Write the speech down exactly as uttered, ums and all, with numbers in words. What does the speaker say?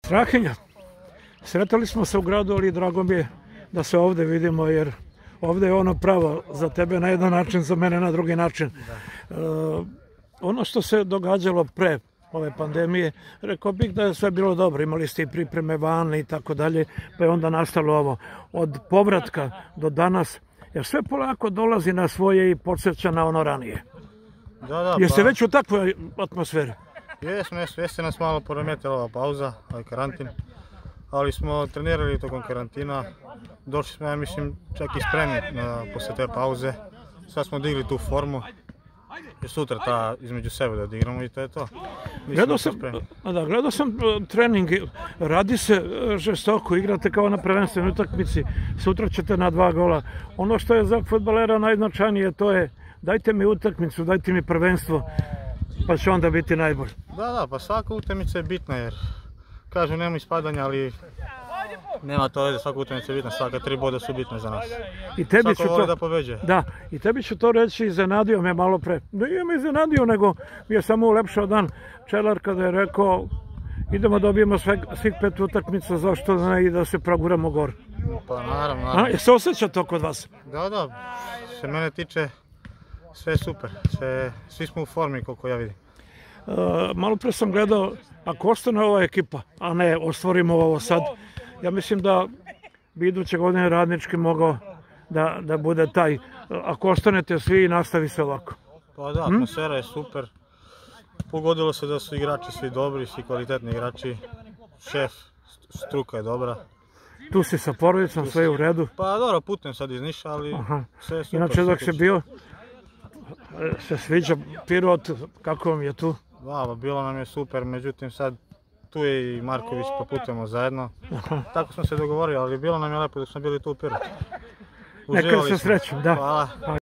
Strahinja, sretali smo se u gradu, ali drago mi je da se ovde vidimo, jer ovde je ono pravo za tebe na jedan način, za mene na drugi način. E, ono što se događalo pre ove pandemije, rekao bih da je sve bilo dobro, imali ste i pripreme van i tako dalje, pa je onda nastalo ovo. Od povratka do danas, jer sve polako dolazi na svoje i podsjeća na ono ranije. Da, da, Jeste pa... već u takvoj atmosferi? Jesmo, jesmo, jeste nas malo poremetila ova pauza, ovaj karantin, ali smo trenirali tokom karantina, došli smo, ja mislim, čak i spremni na, posle te pauze, sad smo digli tu formu i sutra ta između sebe da odigramo i to je to. Gledao sam, da, gledao sam trening, radi se žestoko, igrate kao na prvenstvenoj utakmici, sutra ćete na dva gola. Ono što je za fudbalera najznačajnije, to je dajte mi utakmicu, dajte mi prvenstvo, pa će onda biti najbolje. Da, da, pa svaka utakmica je bitna, jer kažu nema ispadanja, ali nema to veze, svaka utakmica je bitna, svaka tri boda su bitne za nas. I tebi Svako ću voli to, da pobeđuje. Da, i tebi ću to reći, iznenadio me malo pre. Da nije me iznenadio, nego mi je samo ulepšao dan Čelar kada je rekao idemo dobijemo sve, svih pet utakmica, zašto ne i da se proguramo gore. Pa naravno, naravno. A, je se osjeća to kod vas? Da, da, se mene tiče sve je super, sve, svi smo u formi koliko ja vidim. Uh, malo pre sam gledao, ako ostane ova ekipa, a ne ostvorimo ovo sad, ja mislim da bi iduće godine Radnički mogao da, da bude taj, ako ostanete svi i nastavi se ovako. Pa da, atmosfera je super, pogodilo se da su igrači svi dobri, svi kvalitetni igrači, šef, struka je dobra. Tu si sa porodicom, sve je u redu? Pa dobro, putem sad iz Niša, ali Aha. sve je super. Inače dok se bio, se sviđa Pirot, kako vam je tu? Da, bilo nam je super, međutim sad tu je i Marković, pa putujemo zajedno. Aha. Tako smo se dogovorili, ali bilo nam je lepo dok smo bili tu u Pirotu. Neka se srećem, da. Hvala.